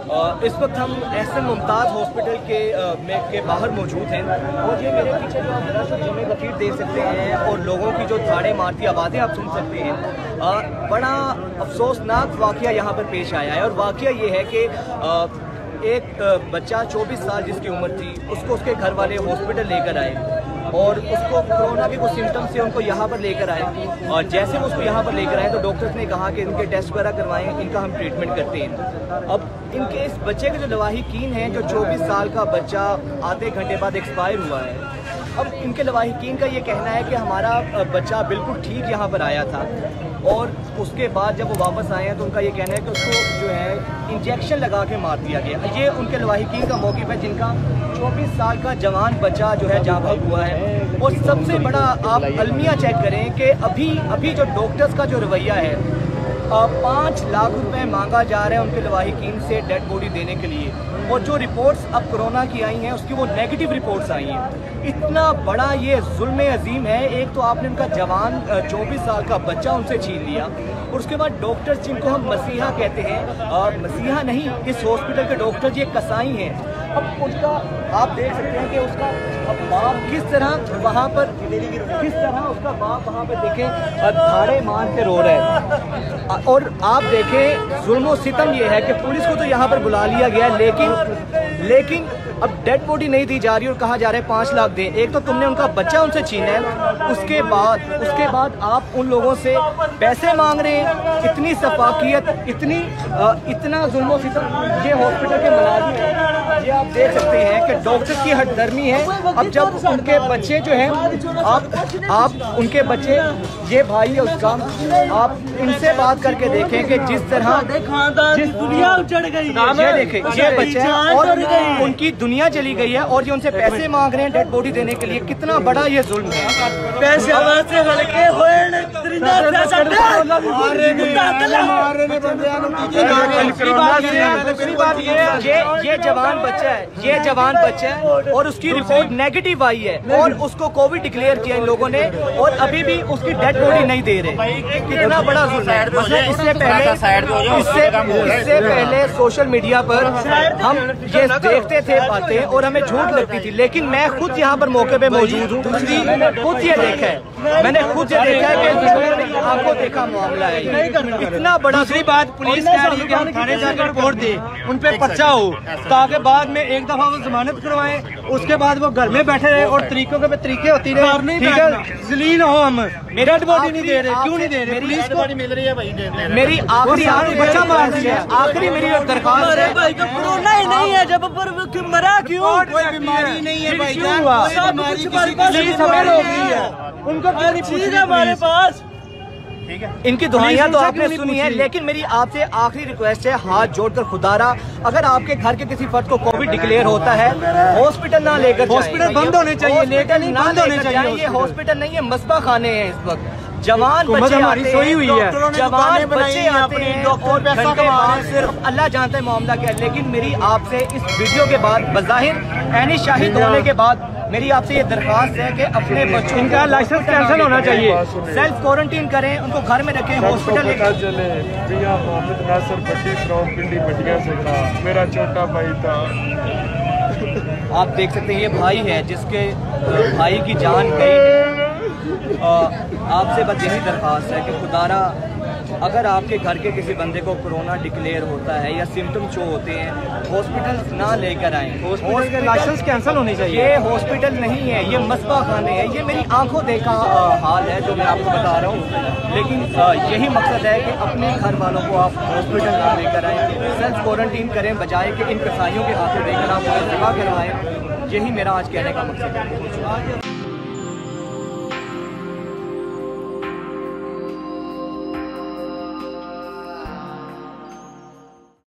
इस वक्त हम एहसन मुमताज़ हॉस्पिटल के बाहर मौजूद हैं और ये मेरे पीछे जो आप दरअसल जमे गफीर देख सकते हैं और लोगों की जो धाड़े मारती आवाज़ें आप सुन सकते हैं। बड़ा अफसोसनाक वाक़या यहाँ पर पेश आया है और वाक़या ये है कि एक बच्चा 24 साल जिसकी उम्र थी उसको उसके घर वाले हॉस्पिटल लेकर आए और उसको कोरोना के कुछ सिम्टम्स से उनको यहाँ पर लेकर आए और जैसे वो उसको यहाँ पर लेकर आए तो डॉक्टर्स ने कहा कि इनके टेस्ट वगैरह करवाएं, इनका हम ट्रीटमेंट करते हैं। अब इनके इस बच्चे के जो लवाहिकीन हैं, जो 24 साल का बच्चा आधे घंटे बाद एक्सपायर हुआ है, अब इनके लवाहिकीन का ये कहना है कि हमारा बच्चा बिल्कुल ठीक यहाँ पर आया था और उसके बाद जब वो वापस आए हैं तो उनका ये कहना है कि उसको जो है इंजेक्शन लगा के मार दिया गया। ये उनके लवाहिकीन का मौक़िफ़ है जिनका 24 साल का जवान बच्चा जो है जाँ बहक हुआ है। और सबसे बड़ा आप अलमिया चेक करें कि अभी जो डॉक्टर्स का जो रवैया है, 5 लाख रुपए मांगा जा रहा है उनके लवाहिकीन से डेड बॉडी देने के लिए और जो रिपोर्ट्स अब कोरोना की आई हैं उसकी वो नेगेटिव रिपोर्ट्स आई हैं। इतना बड़ा ये जुल्म अजीम है। एक तो आपने उनका जवान 24 साल का बच्चा उनसे छीन लिया और उसके बाद डॉक्टर्स जिनको हम मसीहा कहते हैं, मसीहा नहीं, इस हॉस्पिटल के डॉक्टर ये कसाई हैं। अब उसका आप देख सकते हैं कि उसका बाप किस तरह वहाँ पर उसका बाप वहाँ पर देखें धाड़े मार के रो रहे हैं। और आप देखें जुल्म और सितम ये है कि पुलिस को तो यहाँ पर बुला लिया गया लेकिन अब डेड बॉडी नहीं दी जा रही और कहा जा रहा है 5 लाख दें। एक तो तुमने उनका बच्चा उनसे छीना है, उसके बाद आप उन लोगों से पैसे मांग रहे हैं। इतनी सफाकियत, इतना जुल्म और सितम ये हॉस्पिटल के मुलाजिम हैं। ये आप देख सकते हैं कि डॉक्टर की हठधर्मी है। अब जब उनके बच्चे जो हैं, आप उनके बच्चे, ये भाई है उसका, आप इनसे बात करके देखें कि जिस तरह दुनिया उजड़ गई, ये देखें ये बच्चे और उनकी दुनिया चली गई है और ये उनसे पैसे मांग रहे हैं डेड बॉडी देने के लिए। कितना बड़ा ये जुल्म है। पैसे से हल्के ये जवान बच्चा है और उसकी रिपोर्ट नेगेटिव आई है और उसको कोविड डिक्लेयर किया इन लोगों ने और अभी भी उसकी डेड बॉडी नहीं दे रहे। कितना बड़ा जुल्म है। मतलब इससे पहले सोशल मीडिया पर हम ये देखते थे बातें और हमें झूठ लगती थी, लेकिन मैं खुद यहाँ पर मौके पे मौजूद हूँ। मैंने खुद ये देखा है कि आपको देखा मामला है। इतना बड़ा। दूसरी बात, पुलिस कह रही है कि हम थाने जाकर रिपोर्ट दें, उन पे पर्चा हो ताकि बाद में एक दफा वो जमानत करवाएं, उसके बाद वो घर में बैठे रहे और तरीकों के तरीके होती रहे। ठीक है, जलील हो हम डेड बॉडी नहीं दे रहे। क्यों नहीं दे रहे? पुलिस को मिल रही है भाई। मेरी आखिरी बच्चा मार दिया, आखिरी मेरी दरख्वास्त है भाई। तो कोरोना ही नहीं है, जब पर मरा क्यों? कोई बीमारी नहीं है भाई, उनको चीज है हमारे पास। इनकी दुआएं तो आपने सुनी है, लेकिन मेरी आपसे आखिरी रिक्वेस्ट है, हाथ जोड़कर खुदारा, अगर आपके घर के किसी फर्द को कोविड डिक्लेयर होता है, हॉस्पिटल ना लेकर, हॉस्पिटल बंद होने चाहिए, लेकर नहीं बंद होने चाहिए। ये हॉस्पिटल नहीं है, मस्बा खाने हैं इस वक्त। जवान बच्चे हमारी सोई हुई है, जवान बच्चे आते हैं और घंटे बाद सिर्फ अल्लाह जानता है मामला क्या है। लेकिन मेरी आपसे इस वीडियो के बाद, बज़ाहिर ऐनी शाहिद होने के बाद, मेरी आपसे ये दरख्वास्त है कि अपने बच्चों का लाइसेंस कैंसिल होना चाहिए, सेल्फ क्वारंटीन करें, उनको घर में रखें, हॉस्पिटल मेरा छोटा भाई था। आप देख सकते हैं ये भाई है जिसके भाई की जान गई है। आपसे बस यही दरख्वास्त है कि खुदारा, अगर आपके घर के किसी बंदे को कोरोना डिक्लेयर होता है या सिम्टम शो होते हैं, हॉस्पिटल ना लेकर आएं। हॉस्पिटल के लाइसेंस कैंसिल होने चाहिए। ये हॉस्पिटल नहीं है, ये मस्बा खाने हैं। ये मेरी आंखों देखा हाल है जो मैं आपको बता रहा हूँ। लेकिन यही मकसद है कि अपने घर वालों को आप हॉस्पिटल ना लेकर आएँ, सेल्फ क्वारंटीन करें, बजाय कि इन कसाइयों के हाथों देकर आप उन्हें दवा करवाएं। यही मेरा आज कहने का मकसद है।